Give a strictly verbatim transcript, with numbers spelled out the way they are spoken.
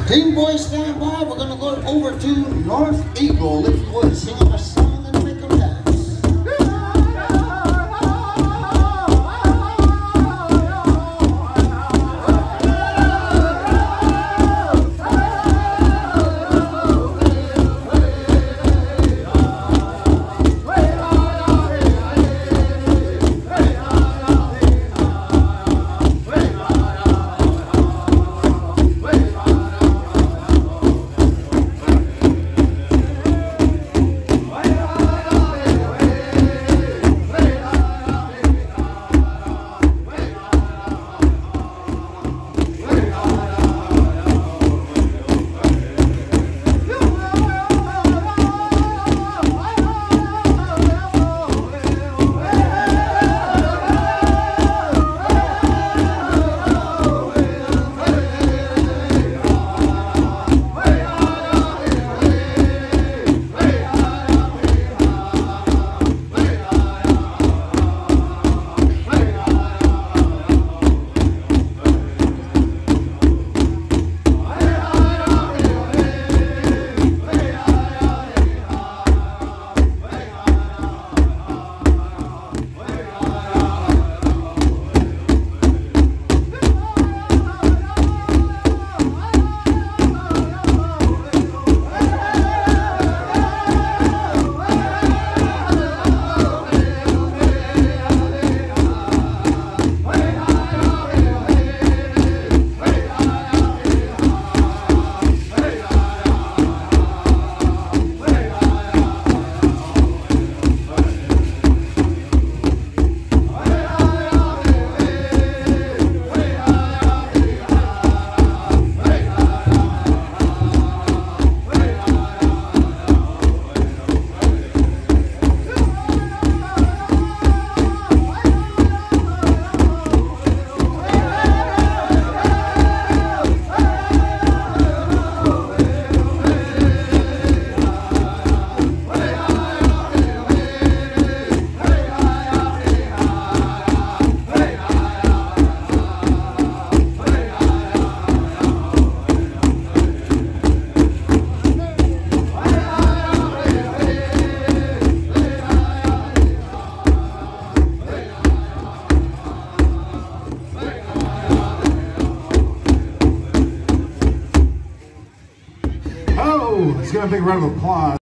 Team boys stand by. We're going to go over to North Eagle. If you would, sing a song and make them dance. Let's give a big round of applause.